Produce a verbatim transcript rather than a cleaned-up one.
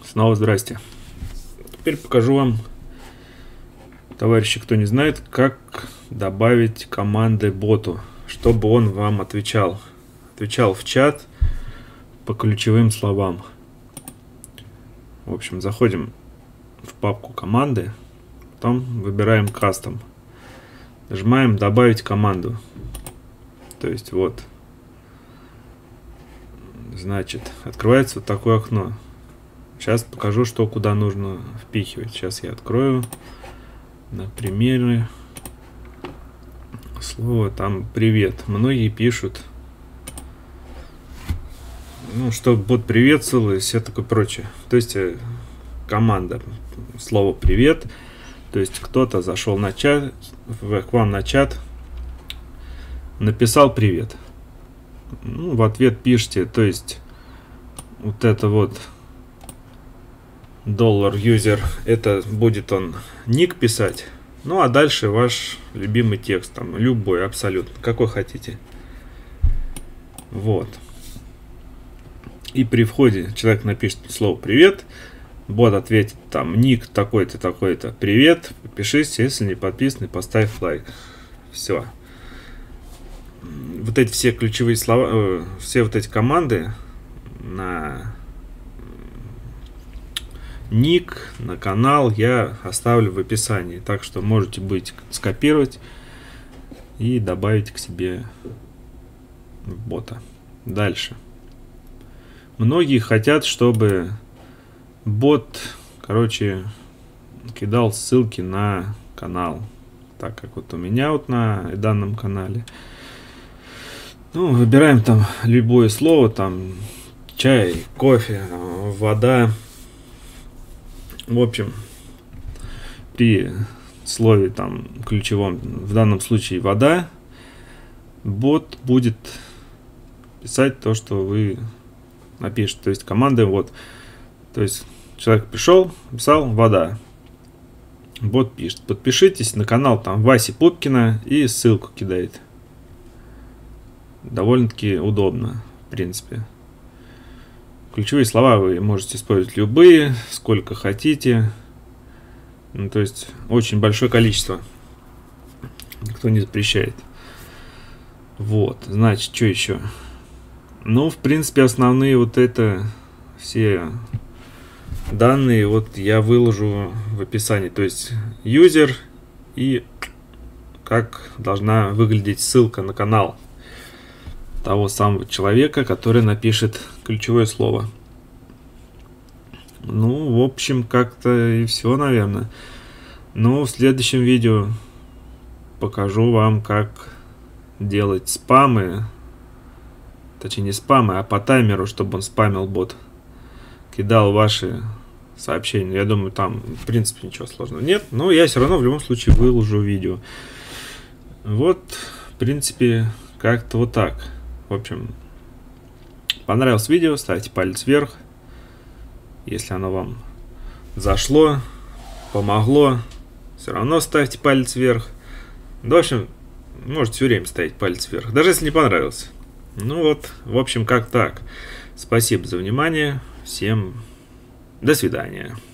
Снова здрасте. Теперь покажу вам, товарищи, кто не знает, как добавить команды боту, чтобы он вам отвечал. Отвечал в чат по ключевым словам. В общем, заходим в папку команды, потом выбираем кастом. Нажимаем добавить команду. То есть вот. Значит, открывается вот такое окно. Сейчас покажу, что куда нужно впихивать. Сейчас я открою на примере. Слово там привет. Многие пишут, ну, чтобы бот приветствовал и все такое прочее. То есть команда, слово привет. То есть кто-то зашел на чат, к вам на чат, написал привет. Ну, в ответ пишите, то есть вот это вот доллар юзер, это будет он ник писать. Ну а дальше ваш любимый текст, там любой абсолютно, какой хотите. Вот. И при входе человек напишет слово привет, бот ответит там ник такой-то, такой-то, привет, подпишись, если не подписан, поставь лайк. Все. Вот эти все ключевые слова, э, все вот эти команды на ник, на канал я оставлю в описании, так что можете быть скопировать и добавить к себе бота. Дальше. Многие хотят, чтобы бот, короче, кидал ссылки на канал, так как вот у меня вот на данном канале. Ну, выбираем там любое слово, там чай, кофе, вода. В общем, при слове там ключевом, в данном случае вода, бот будет писать то, что вы напишете. То есть команды вот, то есть человек пришел, писал вода, бот пишет, подпишитесь на канал там Васи Пупкина и ссылку кидает. Довольно-таки удобно, в принципе. Ключевые слова вы можете использовать любые, сколько хотите. Ну, то есть очень большое количество. Никто не запрещает. Вот, значит, что еще? Ну, в принципе, основные вот это все данные вот я выложу в описании. То есть юзер и как должна выглядеть ссылка на канал того самого человека, который напишет ключевое слово. Ну, в общем, как-то и все, наверное. Но в следующем видео покажу вам, как делать спамы. Точнее, не спамы, а по таймеру, чтобы он спамил бот. Кидал ваши сообщения. Я думаю, там, в принципе, ничего сложного нет. Но я все равно в любом случае выложу видео. Вот, в принципе, как-то вот так. В общем, понравилось видео, ставьте палец вверх. Если оно вам зашло, помогло, все равно ставьте палец вверх. Да, в общем, можете все время ставить палец вверх, даже если не понравилось. Ну вот, в общем, как так. Спасибо за внимание. Всем до свидания.